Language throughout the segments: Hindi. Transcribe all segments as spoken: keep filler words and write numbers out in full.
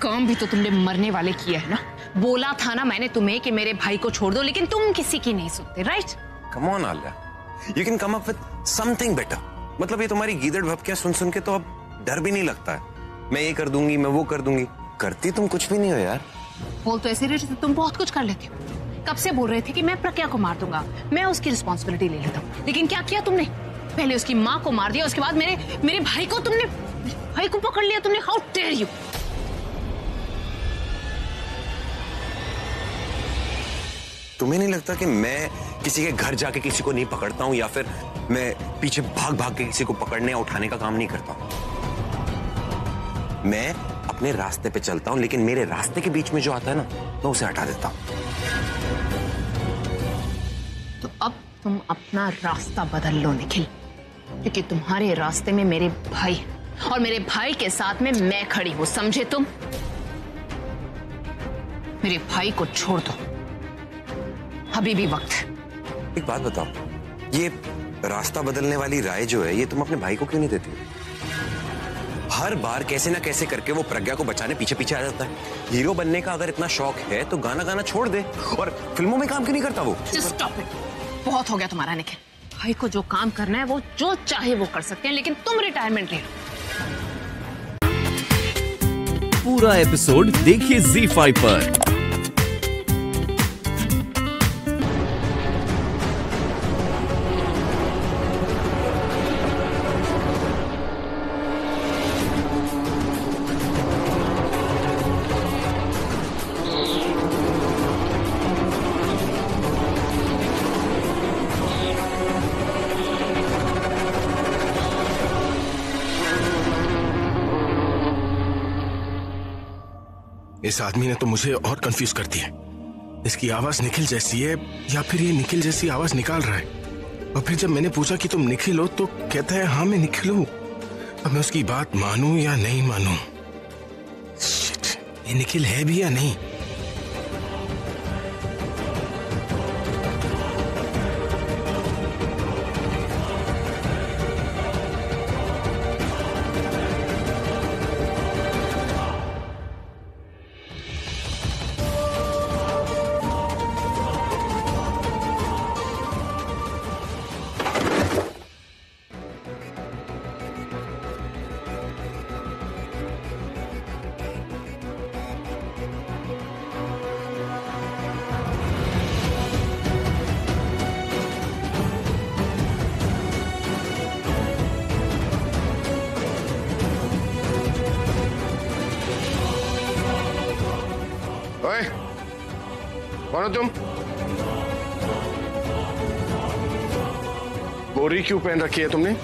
काम भी तो तुमने मरने वाले किया है ना। बोला था ना मैंने तुम्हें कि मेरे भाई को छोड़ दो, लेकिन तुम किसी की नहीं सुनते, right? Come on Alia, you can come up with something better. मतलब ये तुम्हारी गीदड़ भपकियां सुन सुन के तो अब डर भी नहीं लगता है। मैं ये कर दूंगी, मैं वो कर दूंगी, करती तुम कुछ भी नहीं हो यार। बोल तो ऐसे रहे तुम बहुत कुछ कर लेते हो। कब से बोल रहे थे कि मैं प्रज्ञा को मार दूंगा, मैं उसकी रिस्पॉन्सिबिलिटी ले लेता हूँ, लेकिन क्या किया तुमने? पहले उसकी माँ को मार दिया, उसके बाद मेरे मेरे भाई को तुमने भाई को पकड़ लिया तुमने। How dare you! तुम्हें नहीं लगता कि मैं किसी के घर जाके किसी को नहीं पकड़ता हूं, या फिर मैं पीछे भाग भाग के किसी को पकड़ने या उठाने का काम नहीं करता हूं? मैं अपने रास्ते पे चलता हूं, लेकिन मेरे रास्ते के बीच में जो आता है ना, मैं उसे हटा देता हूं। तो अब तुम अपना रास्ता बदल लो निखिल, क्योंकि तुम्हारे रास्ते में मेरे भाई और मेरे भाई के साथ में मैं खड़ी हूं, समझे तुम? मेरे भाई को छोड़ दो, अभी भी वक्त है। एक बात बताओ, ये रास्ता बदलने वाली राय जो है, ये तुम अपने भाई को क्यों नहीं देती? हर बार कैसे ना कैसे करके वो प्रज्ञा को बचाने पीछे पीछे आ जाता है। हीरो बनने का अगर इतना शौक है तो गाना गाना छोड़ दे, और फिल्मों में काम क्यों नहीं करता वो? Just stop it. बहुत हो गया तुम्हारा निखिल। भाई को जो काम करना है वो जो चाहे वो कर सकते हैं, लेकिन तुम रिटायरमेंट ले लो। पूरा एपिसोड देखिए ज़ी फाइव पर। इस आदमी ने तो मुझे और कंफ्यूज कर दिया। इसकी आवाज निखिल जैसी है, या फिर ये निखिल जैसी आवाज निकाल रहा है। और फिर जब मैंने पूछा कि तुम निखिल हो, तो कहता है हाँ मैं निखिल हूं। अब मैं उसकी बात मानूं या नहीं मानूं? शिट, ये निखिल है भी या नहीं? ओए, कौन हो तुम? बोरी क्यों पहन रखी है तुमने?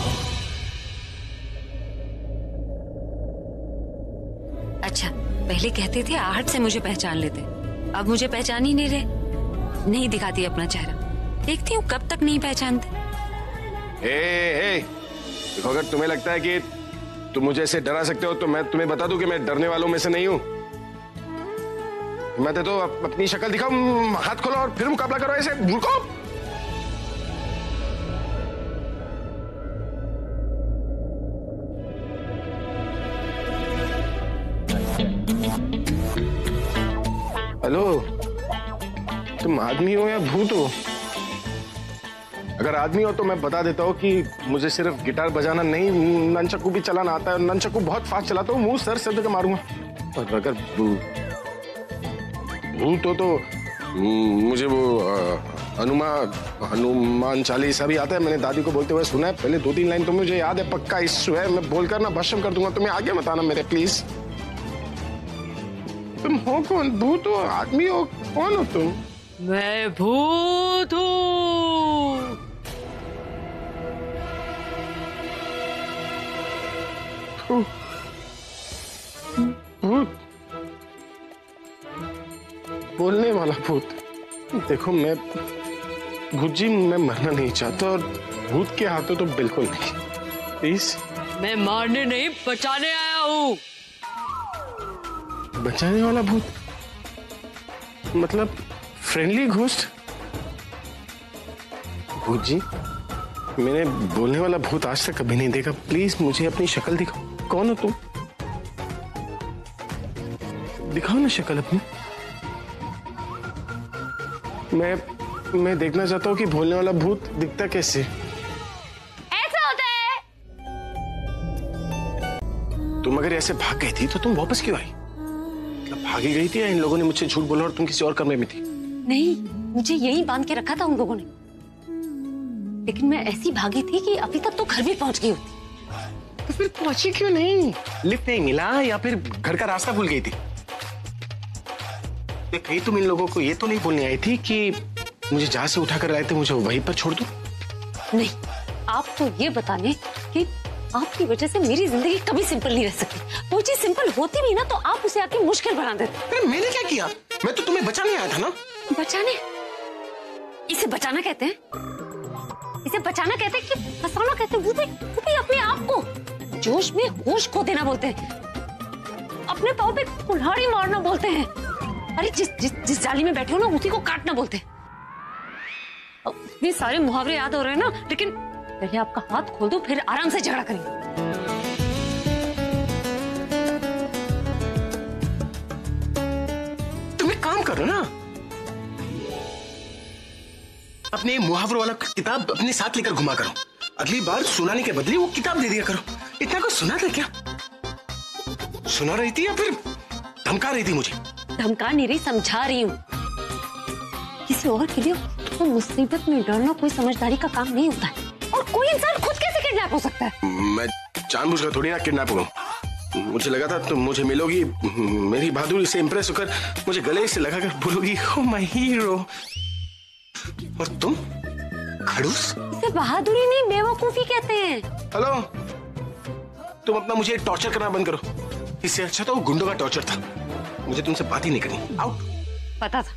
अच्छा, पहले कहते थे आहट से मुझे पहचान लेते, अब मुझे पहचान ही नहीं रहे। नहीं दिखाती अपना चेहरा, देखती हूँ कब तक नहीं पहचानते। ए, ए, देखो, अगर तुम्हें लगता है कि तुम मुझे ऐसे डरा सकते हो, तो मैं तुम्हें बता दूं कि मैं डरने वालों में से नहीं हूं। मैं तो अपनी शक्ल दिखाओ, हाथ खोलो और फिर मुकाबला करो ऐसे। रुको, हेलो, तुम आदमी हो या भूत हो? अगर आदमी हो तो मैं बता देता हूँ कि मुझे सिर्फ गिटार बजाना नहीं, ननचक्कू भी चलाना आता है। ननचक्कू बहुत फास्ट चलाता हूँ, मुंह सर सर के मारूंगा। और अगर भूत हो तो मुझे वो हनुमान हनुमान चालीसा भी आता है। मैंने दादी को बोलते हुए सुना है। पहले दो तीन लाइन तो मुझे याद है पक्का। इस है मैं बोलकर ना भस्म कर दूंगा। तुम्हें आगे बताना मेरे, प्लीज। तुम हो कौन? भूत हो, आदमी हो, कौन हो तुम? मैं भूत हूँ। भूत? बोलने वाला भूत? देखो, मैं भूत जी, मैं मरना नहीं चाहता, और भूत के हाथों तो बिल्कुल नहीं। प्लीज। मैं मारने नहीं, बचाने आया हूँ। बचाने वाला भूत? मतलब फ्रेंडली घोस्ट? भूत जी, मैंने बोलने वाला भूत आज तक कभी नहीं देखा। प्लीज मुझे अपनी शक्ल दिखाओ। कौन हो तुम? दिखाओ ना शक्ल अपनी। मैं मैं देखना चाहता हूँ कि भोलने वाला भूत दिखता कैसे। ऐसा होता है। तुम अगर ऐसे भाग गई थी तो तुम वापस क्यों आई? मतलब भागी गई थी या इन लोगों ने मुझसे झूठ बोला और तुम किसी और कमरे में थी? नहीं, मुझे यही बांध के रखा था उन लोगों ने, लेकिन मैं ऐसी भागी थी कि अभी तक तो घर भी पहुंच गई होती। तो फिर पहुंची क्यों नहीं? लिफ्ट नहीं मिला या फिर घर का रास्ता भूल गई थी? कहीं तुम इन लोगों को ये तो नहीं बोलने आई थी कि मुझे जहां से उठाकर लाए थे मुझे वहीं पर छोड़ दो? नहीं, आप तो ये बताने कि आपकी वजह से मेरी जिंदगी कभी सिंपल नहीं रह सकती। वो चीज सिंपल होती भी ना तो आप उसे आके मुश्किल बना देते। अरे मैंने क्या किया? मैं तो तुम्हें बचाने आया था ना। बचाने? इसे बचाना कहते हैं? इसे बचाना कहते हैं कि फंसाना कहते हैं? वो भी, वो भी अपने आप को जोश में होश खो देना बोलते हैं, अपने पाँव पे कुल्हाड़ी मारना बोलते हैं। अरे जिस जिस जिस जाली में बैठे हो ना उसी को काटना बोलते हैं। ये सारे मुहावरे याद हो रहे हैं ना, लेकिन पहले आपका हाथ खोल दो फिर आराम से झगड़ा करेंगे। तुम एक काम करो ना, अपने मुहावरों वाला किताब अपने साथ लेकर घुमा करो। अगली बार सुनाने के बदले वो किताब दे दिया करो। इतना कुछ सुना था क्या? सुना रही थी या फिर धमका रही थी मुझे? धमका नहीं रही, समझा रही हूँ। किसी और के लिए तो मुसीबत में डरना कोई समझदारी का काम नहीं होता है। और कोई इंसान खुद कैसे किडनैप हो सकता है? मैं जानबूझकर थोड़ी ना किडनैप हुआ। मुझे लगा था तुम मुझे मिलोगी, मेरी बहादुरी से इंप्रेस होकर मुझे गले से लगाकर बोलोगी ओ माय हीरो। और तुम खड़ूस? इसे बहादुरी नहीं बेवकूफी कहते हैं। हेलो, तुम अपना मुझे टॉर्चर करना बंद करो। इससे अच्छा तो वो गुंडों का टॉर्चर था। मुझे तुमसे बात ही नहीं करनी। आउट। पता था,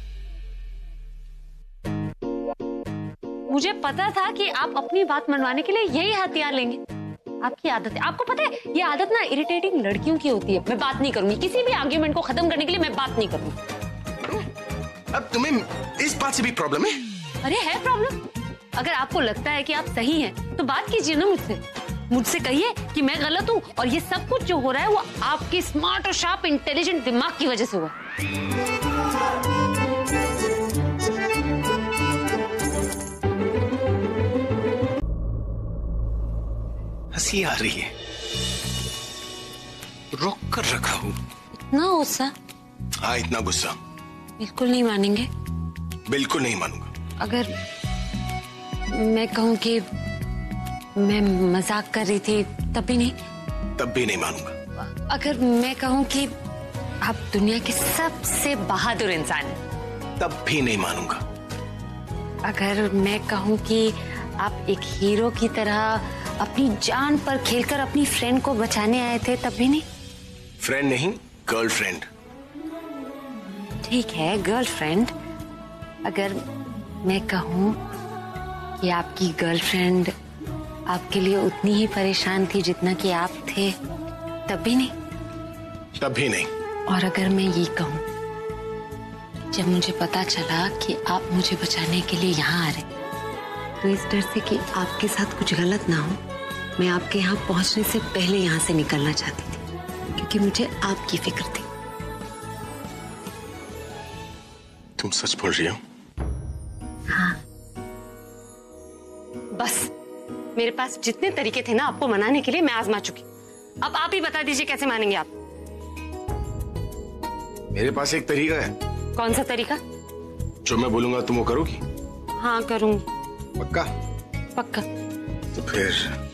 मुझे पता था कि आप अपनी बात मनवाने के लिए यही हथियार लेंगे। आपकी आदत है, आपको पता है ये आदत ना इरिटेटिंग लड़कियों की होती है। मैं बात नहीं करूंगी, किसी भी आर्ग्यूमेंट को खत्म करने के लिए मैं बात नहीं करूंगी। अब तुम्हें इस बात से भी प्रॉब्लम है? अरे है प्रॉब्लम। अगर आपको लगता है कि आप सही हैं, तो बात कीजिए ना मुझसे। मुझसे कहिए कि मैं गलत हूँ और ये सब कुछ जो हो रहा है वो आपकी स्मार्ट और शार्प इंटेलिजेंट दिमाग की वजह से हुआ। हंसी आ रही है, रोक कर रखा हूँ। इतना गुस्सा? हाँ, इतना गुस्सा। बिल्कुल नहीं मानेंगे? बिल्कुल नहीं मानूंगा। अगर मैं कहूँ कि मैं मजाक कर रही थी तब भी नहीं? तब भी नहीं मानूंगा। अगर मैं कहूँ कि आप दुनिया के सबसे बहादुर इंसान हैं? तब भी नहीं मानूंगा। अगर मैं कहूँ कि आप एक हीरो की तरह अपनी जान पर खेलकर अपनी फ्रेंड को बचाने आए थे तब भी नहीं? फ्रेंड नहीं, गर्लफ्रेंड। ठीक है, गर्लफ्रेंड। अगर मैं कहूँ कि आपकी गर्लफ्रेंड आपके लिए उतनी ही परेशान थी जितना कि आप थे तब भी नहीं? तब भी नहीं। और अगर मैं ये कहूँ जब मुझे पता चला कि आप मुझे बचाने के लिए यहाँ आ रहे, तो इस डर से कि आपके साथ कुछ गलत ना हो, मैं आपके यहाँ पहुंचने से पहले यहाँ से निकलना चाहती थी, क्योंकि मुझे आपकी फिक्र थी। तुम सच बोल रही हो? हाँ। बस मेरे पास जितने तरीके थे ना आपको मनाने के लिए मैं आजमा चुकी। अब आप ही बता दीजिए कैसे मानेंगे आप? मेरे पास एक तरीका है। कौन सा तरीका? जो मैं बोलूंगा तुम वो करोगी? हाँ करूंगी। पक्का? पक्का। तो फिर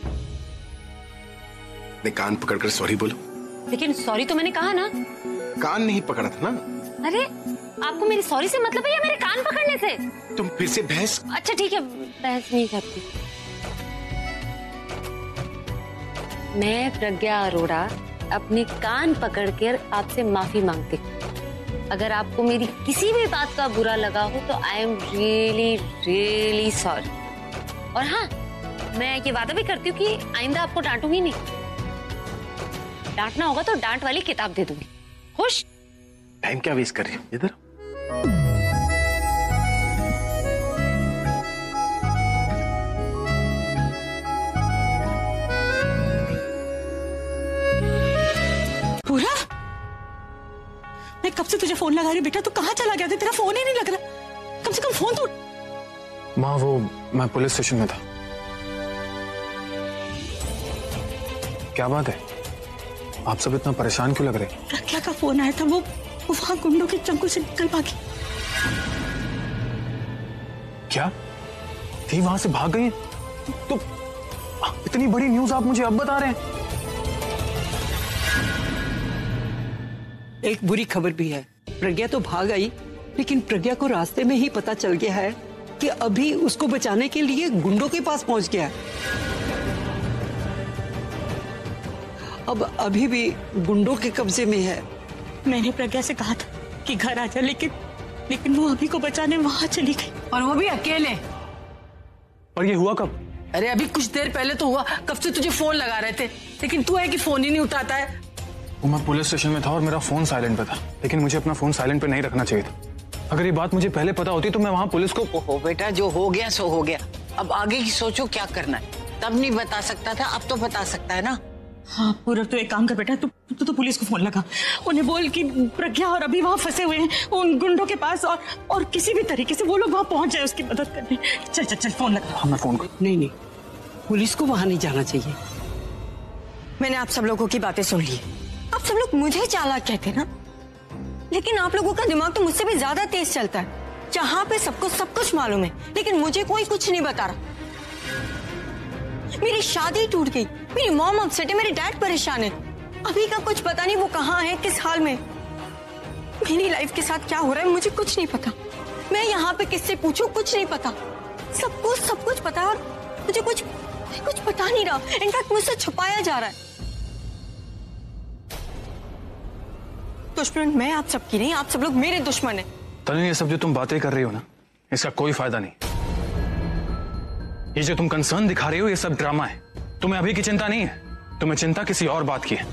अपने कान पकड़कर सॉरी बोलो। लेकिन सॉरी तो मैंने कहा ना। कान नहीं पकड़ा था ना? अरे आपको मेरी सॉरी से मतलब है या मेरे कान पकड़ने से? तुम फिर से बहस। अच्छा ठीक है, बहस नहीं करती। मैं प्रज्ञा अरोड़ा अपने कान पकड़कर आपसे माफी मांगती हूँ। अगर आपको मेरी किसी भी बात का बुरा लगा हो तो I am really really sorry. और हाँ, मैं ये वादा भी करती हूँ कि आइंदा आपको डांटूंगी नहीं। डांटना होगा तो डांट वाली किताब दे दूंगी। खुश? टाइम क्या वेस्ट कर रही हो? इधर पूरा मैं कब से तुझे फोन लगा रही हूँ बेटा, तू कहाँ चला गया था? तेरा फोन ही नहीं लग रहा। कम से कम फोन तो। माँ वो मैं पुलिस स्टेशन में था। क्या बात है, आप सब इतना परेशान क्यों लग रहे? प्रज्ञा का फोन आया था, वो वो वहां गुंडों के चंगुल से निकल भागी। क्या थी वहां से भाग गई? तो इतनी बड़ी न्यूज आप मुझे अब बता रहे हैं? एक बुरी खबर भी है, प्रज्ञा तो भाग आई, लेकिन प्रज्ञा को रास्ते में ही पता चल गया है कि अभी उसको बचाने के लिए गुंडों के पास पहुंच गया है। अब अभी भी गुंडों के कब्जे में है। मैंने प्रज्ञा से कहा था कि घर आ जा, लेकिन लेकिन वो अभी को बचाने वहां चली गई, और वो भी अकेले। और ये हुआ कब? अरे अभी कुछ देर पहले तो हुआ। कब से तुझे फोन लगा रहे थे, लेकिन तू है कि फोन ही नहीं उठाता है। वो मैं पुलिस स्टेशन में था और मेरा फोन साइलेंट पे था, लेकिन मुझे अपना फोन साइलेंट पे नहीं रखना चाहिए था। अगर ये बात मुझे पहले पता होती तो मैं वहां पुलिस को। ओहो बेटा, जो हो गया सो हो गया। अब आगे की सोचो क्या करना है। तब नहीं बता सकता था, अब तो बता सकता है ना। हाँ पूरब, तू एक काम कर बेटा, तू तू तो पुलिस को फोन लगा, उन्हें बोल कि प्रज्ञा और अभी वहां फंसे हुए हैं उन गुंडों के पास, और और किसी भी तरीके से वो लोग वहां पहुंच जाए उसकी मदद करने। चल चल चल फोन लगा। हाँ मैं फोन कर। नहीं नहीं, पुलिस को वहां नहीं जाना चाहिए। मैंने आप सब लोगों की बातें सुन ली। आप सब लोग मुझे चालाक कहते हैं ना, लेकिन आप लोगों का दिमाग तो मुझसे भी ज्यादा तेज चलता है। जहां पे सबको सब कुछ मालूम है, लेकिन मुझे कोई कुछ नहीं बता रहा। मेरी शादी टूट गई, मेरी मॉम अपसेट है, मेरे डैड परेशान है। अभी का कुछ पता नहीं वो कहाँ है, किस हाल में। मेरी लाइफ के साथ क्या हो रहा है मुझे कुछ नहीं पता। मैं यहाँ पे किससे पूछूं, कुछ नहीं पता। सब कुछ सब कुछ पता है और मुझे कुछ कुछ पता नहीं रहा। इनफैक्ट मुझसे छुपाया जा रहा है। दुश्मन मैं आप सबकी नहीं, आप सब लोग मेरे दुश्मन हैं। तनु, ये सब जो तुम बातें कर रही हो ना, इसका कोई फायदा नहीं। ये जो तुम कंसर्न दिखा रही हो, ये सब ड्रामा है। तुम्हें अभी की चिंता नहीं है, तुम्हें चिंता किसी और बात की है।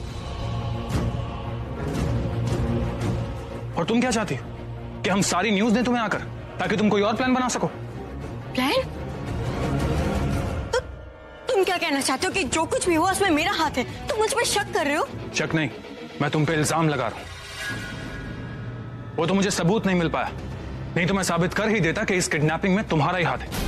और तुम क्या चाहती हो कि हम सारी न्यूज दें तुम्हें आकर, ताकि तुम कोई और प्लान बना सको? प्लान? तो तुम क्या कहना चाहते हो कि जो कुछ भी हुआ उसमें मेरा हाथ है? तुम मुझ पर शक कर रहे हो? शक नहीं, मैं तुम पे इल्जाम लगा रहा हूं। वो तो मुझे सबूत नहीं मिल पाया, नहीं तो मैं साबित कर ही देता कि इस किडनैपिंग में तुम्हारा ही हाथ है।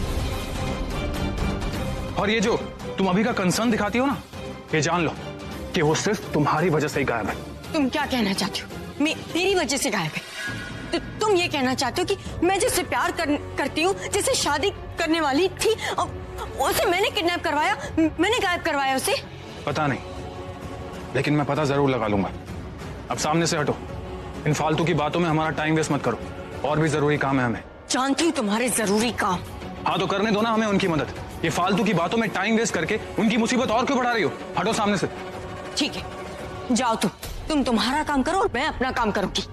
और ये जो तुम अभी का कंसर्न दिखाती हो ना, ये जान लो कि वो सिर्फ तुम्हारी वजह से ही गायब है। तुम क्या कहना चाहते हो? मैं मेरी वजह से गायब है? तो तुम ये कहना चाहते हो कि मैं जिससे प्यार कर, करती हूँ, जिससे शादी करने वाली थी, उसे मैंने किडनैप करवाया, मैंने गायब करवाया उसे? पता नहीं, लेकिन मैं पता जरूर लगा लूंगा। अब सामने से हटो, इन फालतू की बातों में हमारा टाइम वेस्ट मत करो, और भी जरूरी काम है हमें। जानती हूँ तुम्हारे जरूरी काम। हाँ तो करने दो ना हमें उनकी मदद। ये फालतू की बातों में टाइम वेस्ट करके उनकी मुसीबत और क्यों बढ़ा रही हो? हटो सामने से। ठीक है, जाओ तुम तुम तुम्हारा काम करो और मैं अपना काम करूंगी।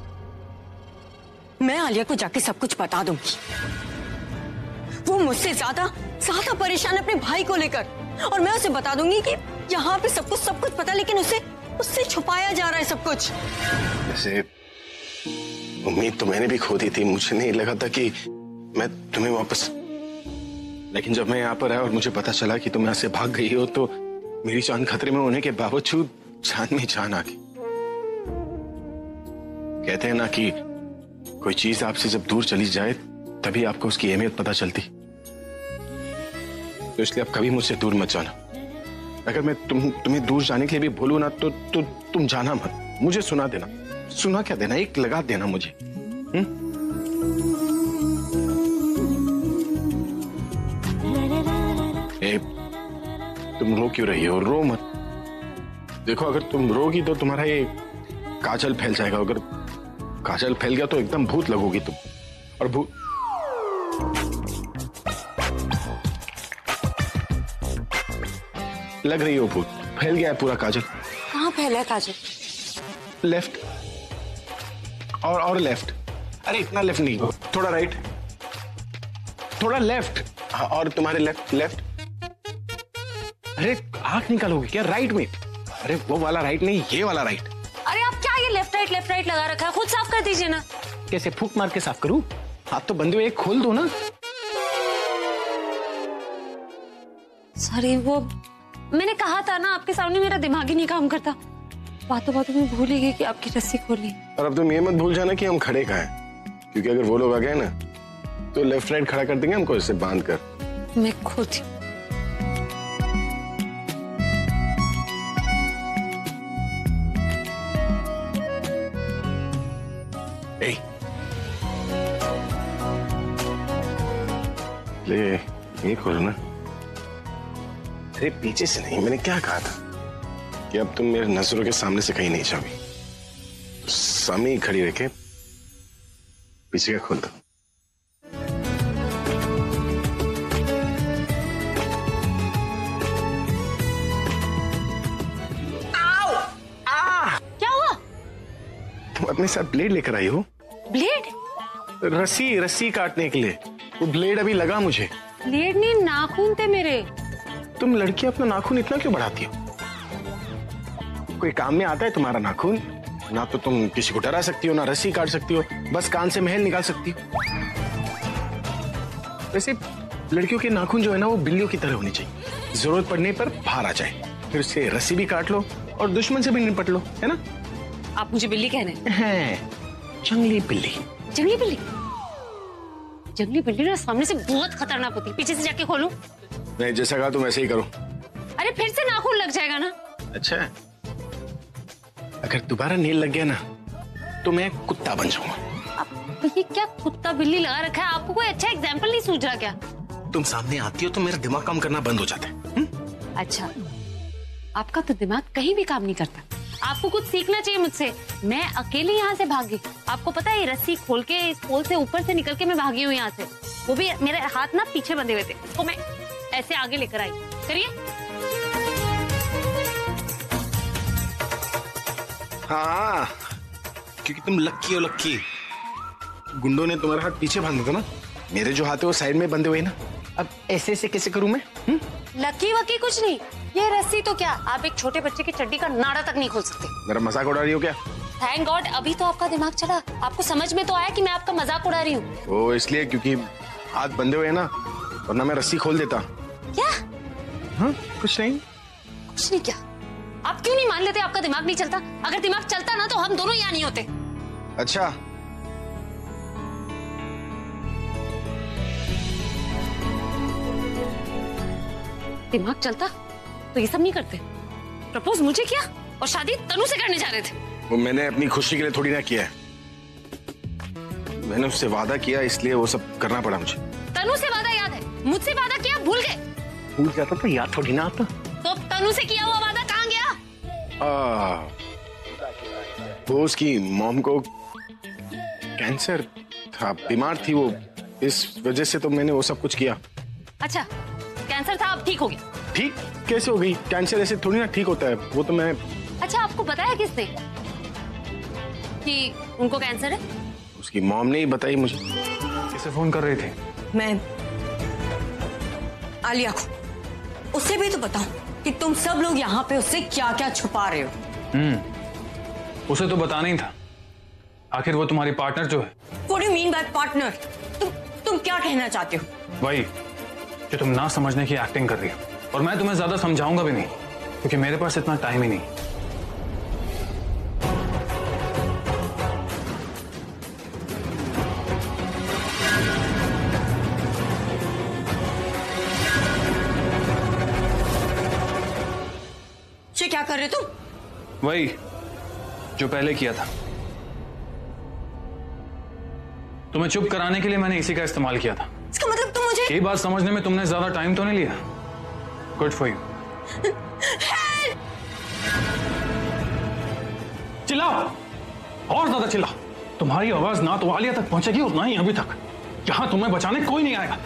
मैं आलिया को जाके सब कुछ बता दूंगी। वो मुझसे ज्यादा ज्यादा परेशान है अपने भाई को लेकर, और मैं उसे बता दूंगी कि यहाँ पे सब कुछ सब कुछ पता, लेकिन उसे उससे छुपाया जा रहा है सब कुछ। वैसे उम्मीद तो मैंने भी खो दी थी। मुझे नहीं लगा था कि मैं तुम्हें वापस, लेकिन जब मैं यहाँ पर आया और मुझे पता चला कि तुम यहाँ से भाग गई हो, तो मेरी जान खतरे में होने के बावजूद जान में जान आ गई। कहते हैं ना कि कोई चीज आपसे जब दूर चली जाए तभी आपको उसकी अहमियत पता चलती। तो इसलिए अब कभी मुझसे दूर मत जाना। अगर मैं तुम तुम्हें दूर जाने के लिए भी बोलूं ना, तो, तो तुम जाना मत। मुझे सुना देना। सुना क्या देना, एक लगा देना मुझे। हुँ? ए, तुम रो क्यों रही हो? रो मत। देखो, अगर तुम रोगी तो तुम्हारा ये काजल फैल जाएगा। अगर काजल फैल गया तो एकदम भूत लगोगी तुम। और भूत लग रही हो, भूत फैल गया है पूरा काजल। कहाँ फैला है काजल? लेफ्ट और और लेफ्ट। अरे इतना लेफ्ट नहीं, थोड़ा राइट, थोड़ा लेफ्ट। हाँ, और तुम्हारे लेफ्ट लेफ्ट। अरे आंख निकालोगे क्या? राइट में। अरे वो वाला राइट नहीं, ये वाला राइट। अरे आप क्या ये लेफ्ट राइट लेफ्ट राइट लगा रखा है? खुद साफ कर दीजिए ना। कैसे फूक मार के साफ करूं? आप तो बंदे एक खोल दो ना। सॉरी, वो मैंने कहा था ना, आपके सामने मेरा दिमाग ही नहीं काम करता। बातों बातों में भूल ही गई कि आपकी रस्सी खोली। और अब तुम ये मत भूल जाना कि हम खड़े कहाँ हैं, क्योंकि अगर वो लोग आ गए ना तो लेफ्ट राइट खड़ा कर देंगे हमको, इससे बांध कर। मैं खुद ए, ले ये खोलो ना। अरे पीछे से नहीं, मैंने क्या कहा था कि अब तुम मेरे नजरों के सामने से कहीं नहीं जाओगी। सामने ही खड़ी रखे, पीछे का खोल दो। क्या हुआ? तुम अपने साथ ब्लेड लेकर आई हो? ब्लेड? रस्सी रस्सी काटने के लिए। वो ब्लेड अभी लगा मुझे। ब्लेड नहीं, नाखून थे मेरे। तुम लड़की अपना नाखून इतना क्यों बढ़ाती हो? कोई काम में आता है तुम्हारा नाखून? ना तो तुम किसी को डरा सकती हो, ना रस्सी काट सकती हो, बस कान से महल निकाल सकती हो। वैसे लड़कियों के नाखून जो है ना वो बिल्लियों की तरह होनी चाहिए, जरूरत पड़ने पर बाहर आ जाए, फिर उससे रस्सी भी काट लो और दुश्मन से भी निपट लो, है ना? आप मुझे बिल्ली कह रहे हैं? जंगली बिल्ली। जंगली बिल्ली? जंगली बिल्ली ना सामने से बहुत खतरनाक होती है, पीछे से जाके खोलूं? नहीं, जैसा कहा तुम ऐसे ही करो। अरे फिर से नाखून लग जाएगा ना। अच्छा, अगर दोबारा नील लग गया ना तो मैं कुत्ता बन जाऊंगा। अब ये क्या कुत्ता बिल्ली लगा रखा है? आपको कोई अच्छा एग्जाम्पल नहीं सूझ रहा क्या? तुम सामने आती हो तो मेरा दिमाग काम करना बंद हो जाता है। अच्छा, आपका तो दिमाग कहीं भी काम नहीं करता। आपको कुछ सीखना चाहिए मुझसे। मैं अकेले यहाँ से भागी। आपको पता है ये रस्सी खोल के इस पोल से ऊपर से निकल के मैं भागी हूँ यहाँ से। वो भी मेरे हाथ ना पीछे बंधे हुए थे, तो मैं ऐसे आगे लेकर आई। करिए। हाँ, क्योंकि तुम लक्की हो लक्की। गुंडों ने तुम्हारा हाथ पीछे बांधा था ना, मेरे जो हाथ है वो साइड में बंधे हुए ना। अब ऐसे ऐसे कैसे करूं मैं? हुँ? लकी वकी कुछ नहीं, ये रस्सी तो क्या, आप एक छोटे बच्चे की चड्डी का नाड़ा तक नहीं खोल सकते। मेरा मजाक उड़ा रही हो क्या? थैंक गॉड अभी तो आपका दिमाग चला, आपको समझ में तो आया कि मैं आपका मजाक उड़ा रही हूँ। वो इसलिए क्योंकि हाथ बंधे हुए हैं ना, वरना मैं रस्सी खोल देता। क्या? हाँ, कुछ नहीं। कुछ नहीं क्या? आप क्यों नहीं मान लेते आपका दिमाग नहीं चलता? अगर दिमाग चलता ना तो हम दोनों यहाँ नहीं होते। अच्छा, दिमाग चलता तो ये सब नहीं करते। प्रपोज मुझे किया और शादी तनु से करने जा रहे थे। वो मैंने अपनी खुशी के लिए थोड़ी ना किया है, मैंने उससे वादा किया इसलिए वो सब करना पड़ा मुझे। तनु से वादा याद है, मुझसे वादा किया भूल गए? भूल जाता तो याद थोड़ी ना आता। तो तनु से किया हुआ वादा कहाँ गया? आ, वो उसकी मॉम को कैंसर था, बीमार थी वो, इस वजह से तो मैंने वो सब कुछ किया। अच्छा, कैंसर था, अब ठीक हो गया? ठीक कैसे हो गई? कैंसर ऐसे थोड़ी ना ठीक होता है, वो तो मैं। अच्छा, आपको बताया किसने कि उनको कैंसर है? उसकी मॉम ने ही बताई मुझे। किसे फोन कर रही थी? मैं आलिया को। उससे भी तो बताओ कि तुम सब लोग यहाँ पे उससे क्या क्या छुपा रहे हो। हम्म, उसे तो बताना ही था, आखिर वो तुम्हारी पार्टनर जो है। What do you mean by partner? तुम तुम क्या कहना चाहते हो? वही कि तुम ना समझने की एक्टिंग कर रही हो, और मैं तुम्हें ज्यादा समझाऊंगा भी नहीं, क्योंकि मेरे पास इतना टाइम ही नहीं। ये क्या कर रहे हो तुम? वही जो पहले किया था, तुम्हें चुप कराने के लिए मैंने इसी का इस्तेमाल किया था। इसका मतलब तुम मुझे ये बात समझने में तुमने ज्यादा टाइम तो नहीं लिया। Good for you. चिल्लाओ, और ज्यादा चिल्लाओ। तुम्हारी आवाज ना तो आलिया तक पहुंचेगी और ना ही अभी तक। यहां तुम्हें बचाने कोई नहीं आएगा।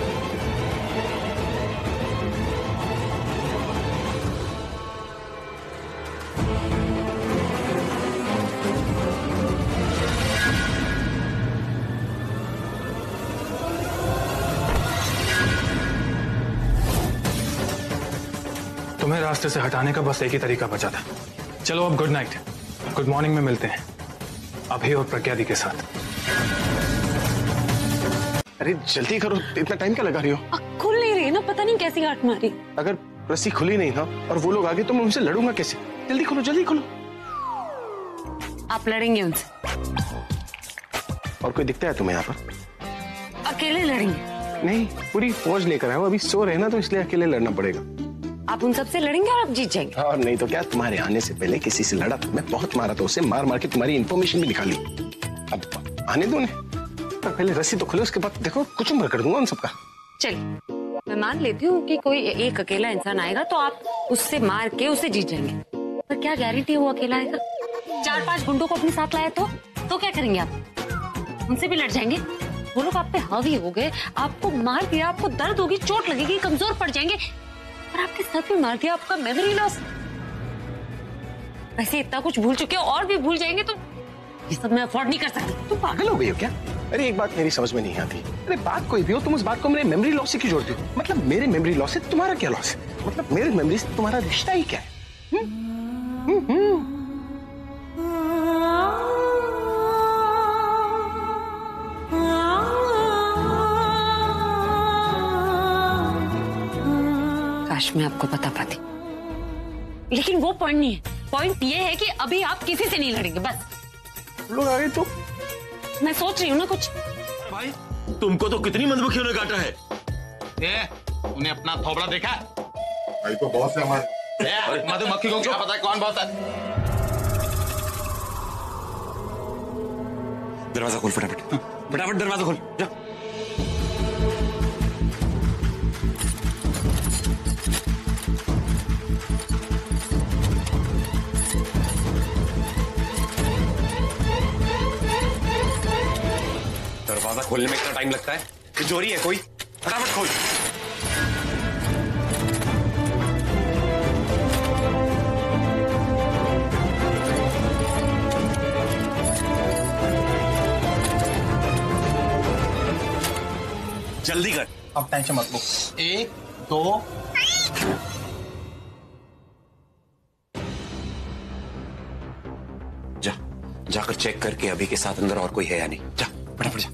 तुम्हें रास्ते से हटाने का बस एक ही तरीका बचा था। चलो अब गुड नाइट, गुड मॉर्निंग में मिलते हैं अभी और प्रज्ञा दी के साथ। अरे जल्दी करो, इतना टाइम क्या लगा रही हो? खुल नहीं रही ना, पता नहीं कैसी गांठ मारी। अगर रस्सी खुली नहीं ना और वो लोग आगे तो मैं उनसे लड़ूंगा कैसे? जल्दी खोलो, जल्दी खोलो। आप लड़ेंगे उनसे। और कोई दिखता है तुम्हें यहाँ पर? अकेले लड़ेंगे? नहीं, पूरी फौज लेकर आया, अभी सो रहे ना, तो इसलिए अकेले लड़ना पड़ेगा। आप उन सबसे लड़ेंगे और आप जीत जाएंगे। और नहीं तो क्या, तुम्हारे आने से पहले किसी से लड़ा था, मैं बहुत मारा था उसे, मार मार के तुम्हारी इंफॉर्मेशन भी निकाली। अब आने दो उन्हें, पर पहले रस्सी तो खोलो, उसके बाद देखो कुछ उम्र कर दूंगा उन सबका। चलिए, मैं मान लेती हूँ कि कोई एक अकेला इंसान आएगा तो आप उससे मार के उसे जीत जाएंगे, पर क्या गारंटी है वो अकेला आएगा? चार पांच गुंडों को अपने साथ लाया तो तो क्या करेंगे आप? उनसे भी लड़ जाएंगे? वो लोग आप पे हावी हो गए, आपको मार दिया, आपको दर्द होगी, चोट लगेगी, कमजोर पड़ जाएंगे, और आपके साथ भी मार दिया, आपका मेमोरी लॉस। वैसे इतना कुछ भूल चुके हो और भी भूल जाएंगे तो ये सब मैं अफोर्ड नहीं कर सकती। तुम पागल हो गई हो क्या? अरे एक बात मेरी समझ में नहीं आती, अरे बात कोई भी हो, तुम उस बात को मेरे मेमोरी लॉस से क्यों जोड़ती हो? मतलब मेरे मेमोरी लॉस से तुम्हारा क्या लॉस है? मतलब मेरे मेमोरी से तुम्हारा रिश्ता ही क्या है? हुँ? हुँ, हुँ। काश मैं आपको बता पाती, लेकिन वो पॉइंट नहीं है। पॉइंट ये है कि अभी आप किसी से नहीं लड़ेंगे, बस। लोग आ गए तो मैं सोच रही हूँ ना कुछ। भाई तुमको तो कितनी मंदबुखियों ने काटा है। ए, उन्हें अपना थोबड़ा देखा? भाई तो बहुत है हमारे। मधुमक्खी को क्या पता है कौन बहुत है? दरवाजा खोल फटाफट, फटाफट दरवाजा खोल, जा। दरवाजा खोलने में इतना टाइम लगता है? तिजोरी है कोई? फटाफट खोल। जल्दी कर। अब टेंशन मत लो। एक दो। जा, जाकर चेक करके अभी के साथ अंदर और कोई है या नहीं। जा फटाफट जा।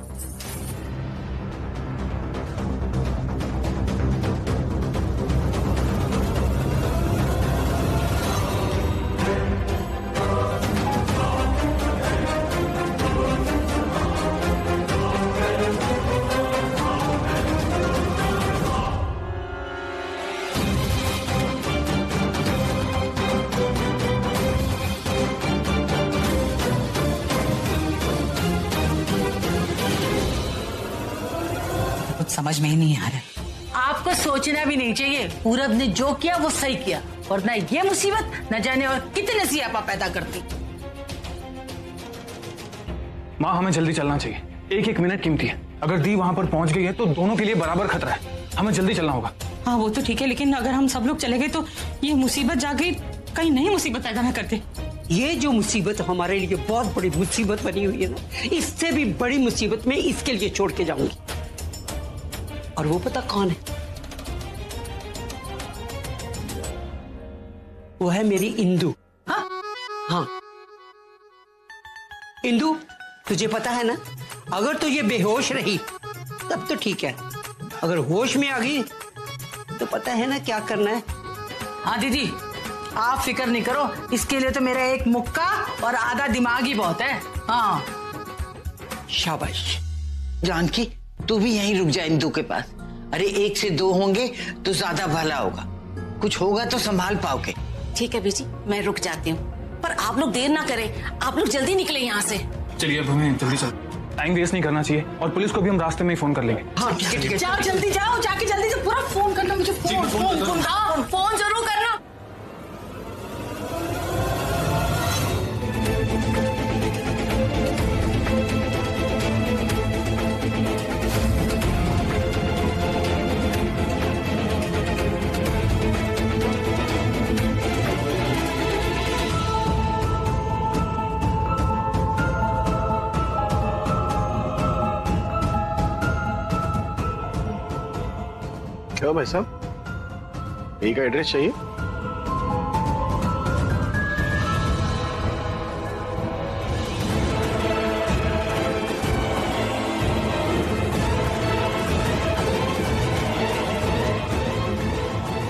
समझ में ही नहीं आ रहा। आपको सोचना भी नहीं चाहिए, पूरब ने जो किया वो सही किया, और ना ये मुसीबत न जाने और कितने सियापा पैदा करती। माँ हमें जल्दी चलना चाहिए, एक एक मिनट कीमती है। अगर दी वहां पर पहुंच गई है तो दोनों के लिए बराबर खतरा है, हमें जल्दी चलना होगा। हाँ वो तो ठीक है, लेकिन अगर हम सब लोग चले गए तो ये मुसीबत जा गई, कहीं नई मुसीबत पैदा न करते। ये जो मुसीबत हमारे लिए बहुत बड़ी मुसीबत बनी हुई है ना, इससे भी बड़ी मुसीबत में इसके लिए छोड़ के जाऊंगी। और वो पता कौन है? वो है मेरी इंदु। हाँ हाँ इंदु, तुझे पता है ना, अगर तो ये बेहोश रही तब तो ठीक है, अगर होश में आ गई तो पता है ना क्या करना है। हाँ दीदी, आप फिक्र नहीं करो, इसके लिए तो मेरा एक मुक्का और आधा दिमाग ही बहुत है। हाँ शाबाश। जानकी तू भी यहीं रुक जा इंदु के पास। अरे एक से दो होंगे तो ज्यादा भला होगा, कुछ होगा तो संभाल पाओगे। ठीक है बीजी, मैं रुक जाती हूँ, पर आप लोग देर ना करें, आप लोग जल्दी निकले यहाँ से। चलिए अब हमें जल्दी चल, टाइम वेस्ट नहीं करना चाहिए, और पुलिस को भी हम रास्ते में ही फोन कर लेंगे। हाँ ठीक है ठीक है। जाओ जल्दी जाओ, जाके जल्दी से पूरा फोन करना मुझे। फोन फोन फोन हाँ फोन जरूर करना। क्या भाई साहब, यही का एड्रेस चाहिए?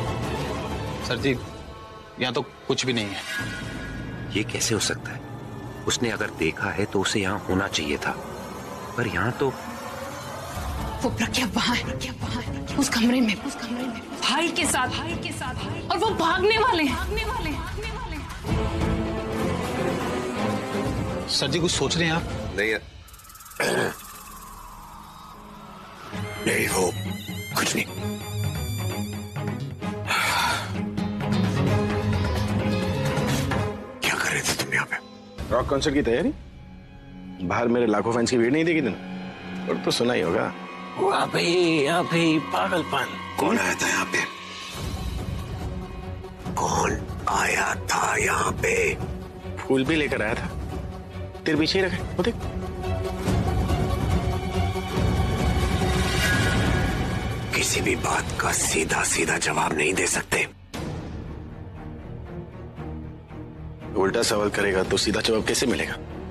सर जी यहाँ तो कुछ भी नहीं है। ये कैसे हो सकता है? उसने अगर देखा है तो उसे यहाँ होना चाहिए था, पर यहाँ तो वो प्रज्ञा वहां है, प्रज्ञा वहां है, उस कमरे में, उस कमरे में भाई के साथ, भाई के साथ, और वो भागने वाले हैं, भागने वाले हैं, भागने वाले हैं। सर जी कुछ सोच रहे हैं आप? नहीं नहीं वो कुछ नहीं। क्या कर रहे थे तुम यहाँ पे? रॉक कॉन्सर्ट की तैयारी। बाहर मेरे लाखों फैंस की भीड़ नहीं देखी तुमने? और तो सुना ही होगा। वाह भाई, यहाँ पे पागलपन। कौन आया था यहाँ पे? कौन आया था यहाँ पे? फूल भी लेकर आया था, तेरे पीछे ही रखे, वो देख। किसी भी बात का सीधा सीधा जवाब नहीं दे सकते। उल्टा सवाल करेगा तो सीधा जवाब कैसे मिलेगा?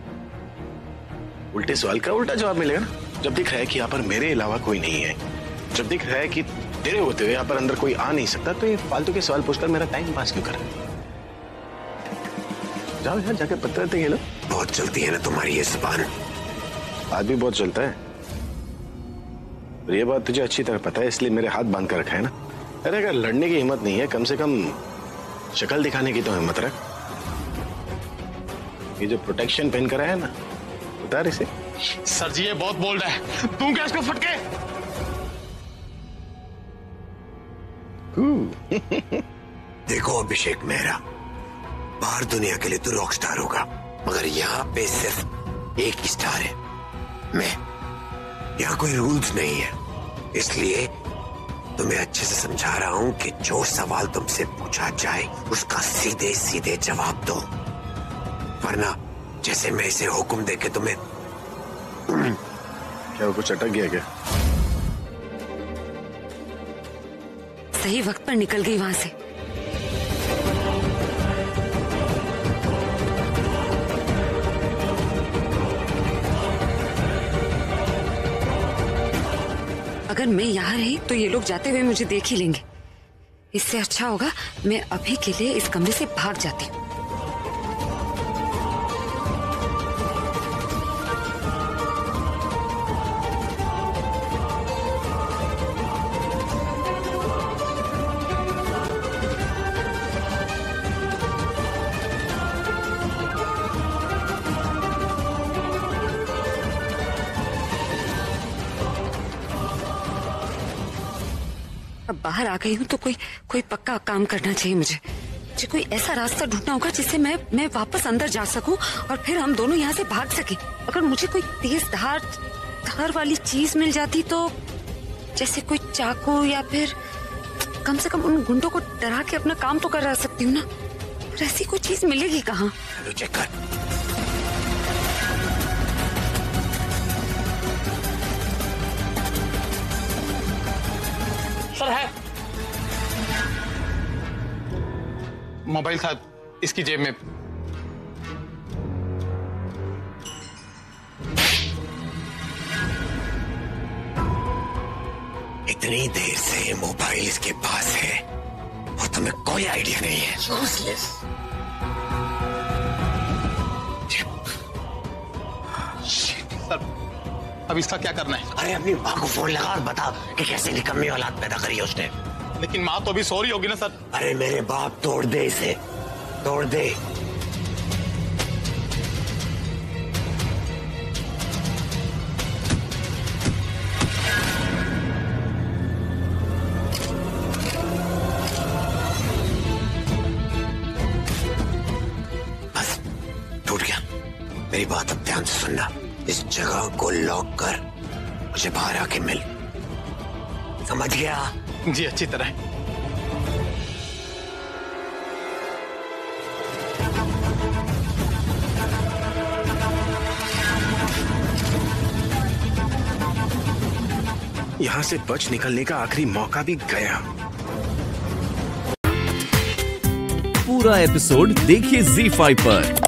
उल्टे सवाल का उल्टा जवाब मिलेगा ना। जब दिख रहा है कि यहाँ पर मेरे अलावा कोई नहीं है, जब दिख रहा है कि तेरे होते हुए यहाँ पर अंदर कोई आ नहीं सकता, तो ये फालतू के सवाल पूछकर मेरा टाइम पास क्यों कर रहा है? जाओ यार, जाके पत्थर ते खेलो। बहुत चलती है ना तुम्हारी ये जुबान। आज भी बहुत चलता है। और ये बात तुझे अच्छी तरह पता है, इसलिए मेरे हाथ बांध कर रखा है ना। अरे अगर लड़ने की हिम्मत नहीं है, कम से कम शक्ल दिखाने की तो हिम्मत रख। ये जो प्रोटेक्शन पहन कर आया है ना, उतार इसे। सर जी ये बहुत बोल्ड है, तू क्या इसको फटके? देखो अभिषेक मेहरा, बाहर दुनिया के लिए तू रॉक स्टार होगा, मगर यहाँ पे सिर्फ एक ही स्टार है, मैं। यहाँ कोई रूल्स नहीं है, इसलिए तुम्हें अच्छे से समझा रहा हूं कि जो सवाल तुमसे पूछा जाए उसका सीधे सीधे जवाब दो, वरना जैसे मैं इसे हुक्म देके तुम्हें। क्या वो कुछ अटक गया क्या? सही वक्त पर निकल गई वहां से। अगर मैं यहाँ रही तो ये लोग जाते हुए मुझे देख ही लेंगे। इससे अच्छा होगा मैं अभी के लिए इस कमरे से भाग जाती हूँ। अब बाहर आ गई हूँ तो कोई कोई पक्का काम करना चाहिए मुझे। मुझे कोई ऐसा रास्ता ढूंढना होगा जिससे मैं मैं वापस अंदर जा सकूं और फिर हम दोनों यहाँ से भाग सके। अगर मुझे कोई तेज धार धार वाली चीज मिल जाती तो, जैसे कोई चाकू, या फिर कम से कम उन गुंडों को डरा के अपना काम तो करा सकती हूँ ना। पर ऐसी कोई चीज मिलेगी कहाँ? चेक कर। सर है मोबाइल था इसकी जेब में। इतनी देर से मोबाइल इसके पास है और तुम्हें कोई आइडिया नहीं है। यूजलेस। सर अब इसका क्या करना है? अरे अपनी माँ को फोन लगा और बता कि कैसे निकम्मी औलाद पैदा करी है उसने। लेकिन माँ तो अभी सो रही होगी ना सर। अरे मेरे बाप, तोड़ दे इसे, तोड़ दे। बस टूट गया। मेरी बात अब ध्यान से सुनना। इस जगह को लॉक कर मुझे बाहर आके मिल, समझ गया? जी अच्छी तरह। यहाँ से बच निकलने का आखिरी मौका भी गया। पूरा एपिसोड देखिए ज़ी फाइव पर।